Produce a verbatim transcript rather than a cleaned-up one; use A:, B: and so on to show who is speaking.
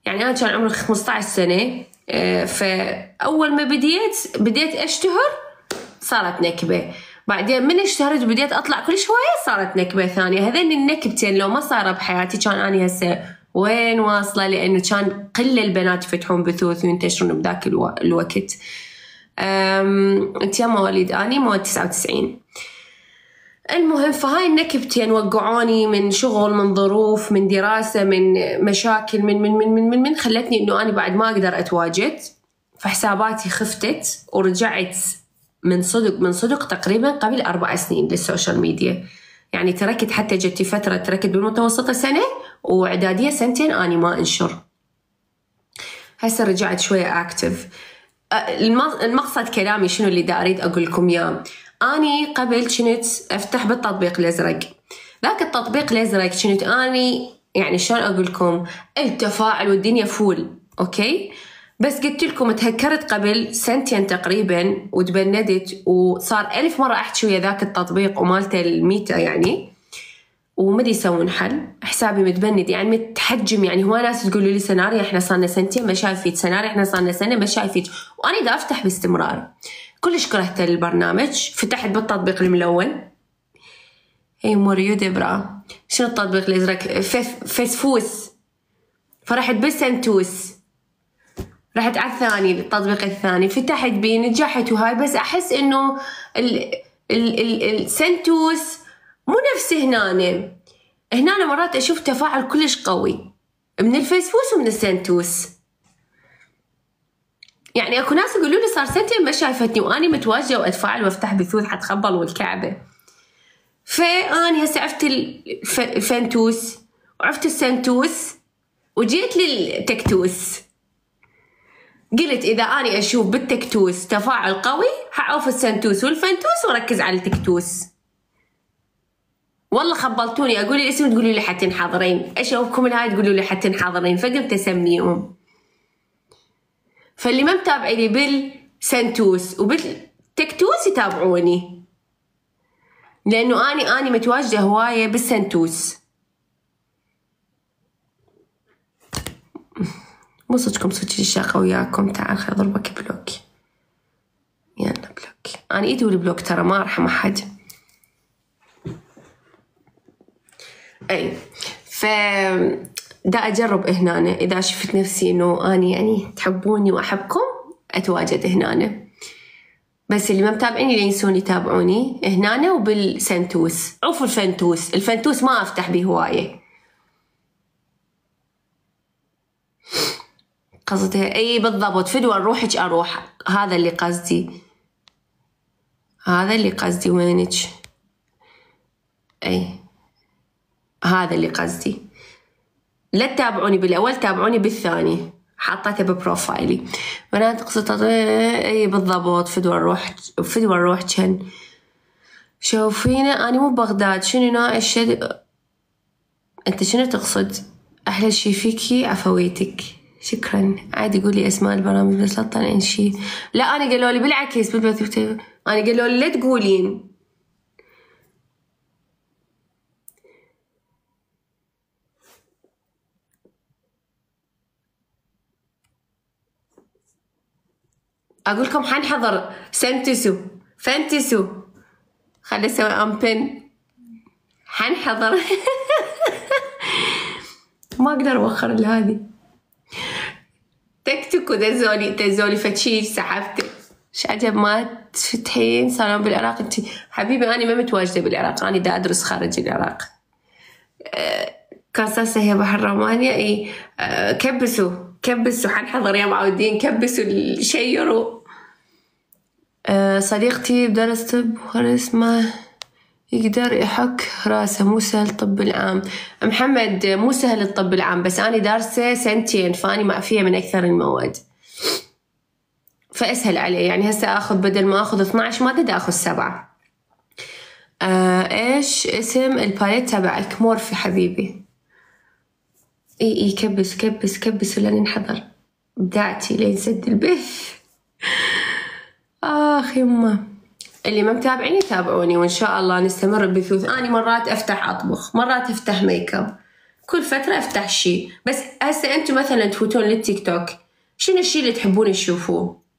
A: يعني أنا كان عمري خمسة عشر سنة، فأول ما بديت بديت أشتهر صارت نكبة، بعدين من اشتهرت بديت أطلع كل شوية صارت نكبة ثانية. هذين النكبتين لو ما صار بحياتي كان أنا هسه وين واصلة، لأنه كان كل البنات يفتحون بثوث وينتشرون بذاك الو... الوقت. أنت يا مواليد أني مواليد تسعة وتسعين. المهم فهاي النكبتين وقعوني من شغل، من ظروف، من دراسة، من مشاكل، من من من من من, من خلتني إنه أنا بعد ما أقدر أتواجد، فحساباتي خفتت ورجعت من صدق من صدق تقريبا قبل أربع سنين للسوشيال ميديا. يعني تركت، حتى جتي فترة تركت بالمتوسطة سنة وإعدادية سنتين أني ما أنشر. هسه رجعت شوية أكتف. المقصد كلامي شنو اللي دا أريد أقول لكم إياه؟ أني قبل كنت أفتح بالتطبيق الأزرق، ذاك التطبيق الأزرق كنت أني يعني شلون أقول لكم التفاعل والدنيا فول أوكي، بس قلت لكم تهكرت قبل سنتين تقريبا وتبندت وصار ألف مرة أحكي ويا ذاك التطبيق ومالته الميتا يعني، وما دي يسوون حل. حسابي متبند يعني متحجم، يعني هو ناس تقولوا لي سيناريو احنا صارنا سنتين ما شايفيت، سيناريو احنا صارنا سنة ما شايفيت، وأنا دا أفتح باستمرار. كلش كرهت البرنامج، فتحت بالتطبيق الملون. اي موريو دبرا شنو التطبيق الازرق؟ فيسفوس. فرحت بالسنتوس، رحت على الثاني التطبيق الثاني فتحت بيه نجحت وهاي، بس احس انه ال ال ال السنتوس مو نفس هنا. هنا مرات اشوف تفاعل كلش قوي من الفيسفوس ومن السنتوس. يعني اكو ناس يقولوا لي صار سنتين ما شايفتني واني متواجده واتفاعل وافتح بثوث حتخبل والكعبه. فاني هسه عرفت الفنتوس وعرفت السنتوس وجيت للتكتوس. قلت اذا اني اشوف بالتكتوس تفاعل قوي حعوف السنتوس والفنتوس واركز على التكتوس. والله خبلتوني، اقول لي الاسم تقولوا لي حتى حاضرين، اشوفكم الهاي تقولوا لي حتى حاضرين، فقمت اسميهم. فاللي ما متابعيني بالسنتوس وبالتكتوس يتابعوني، لانه اني اني متواجده هوايه بالسنتوس. مو صدقكم صدق الشاقه وياكم. تعال خل اضربك بلوك. يلا بلوك. انا ايدي والبلوك ترى ما ارحم احد. اي ف دا اجرب هنا اذا شفت نفسي انه اني يعني تحبوني واحبكم اتواجد هنا. بس اللي ما متابعيني لا ينسون يتابعوني هنا وبالسنتوس. عوفوا الفنتوس، الفنتوس ما افتح به هوايه. قصدي اي بالضبط فدوى نروحك اروح، هذا اللي قصدي، هذا اللي قصدي. وينك؟ اي هذا اللي قصدي. لا تتابعوني بالاول، تابعوني بالثاني، حطيته ببروفايلي. وانا تقصد اي بالضبط فدوى نروح، فدوى نروح كان شوفينا. انا مو بغداد شنو ناقش. انت شنو تقصد؟ احلى شي فيكي عفويتك. شكرا. عادي قولي اسماء البرامج بس لا تطلعين شي. لا انا قالوا لي بالعكس بالبث، انا قالوا لي لا تقولين. اقول لكم حنحضر سنتسو فانتسو. خلي اسوي امبن حنحضر. ما اقدر اوخر لهذه. تكتك ودزولي تزولي فتشي سحبت. ايش عجب ما تفتحين صالون بالعراق. انت حبيبي انا ما متواجده بالعراق، انا دا ادرس خارج العراق. أه كاساسه هي بحر رومانيا. اي أه كبسوا كبسوا حنحضر يا معودين، كبسوا الشيروا. أه صديقتي بدرس طب وخلص ما يقدر يحك راسه. مو سهل الطب العام محمد، مو سهل الطب العام، بس أنا دارسة سنتين فاني معفية من أكثر المواد فأسهل علي. يعني هسه أخذ بدل ما أخذ اثنعش مادة دا أخذ سبعة. آه إيش اسم الباليت تبعك؟ مورفي حبيبي. إي إي كبس كبس كبس ولا ننحضر. بدعتي لين سد البث. آخ يما. اللي ما متابعيني تابعوني وإن شاء الله نستمر بثوث. أنا مرات أفتح أطبخ، مرات أفتح ميك اب، كل فترة أفتح شيء. بس هسه أنتم مثلا تفوتون للتيك توك، شنو الشيء اللي تحبون تشوفوه؟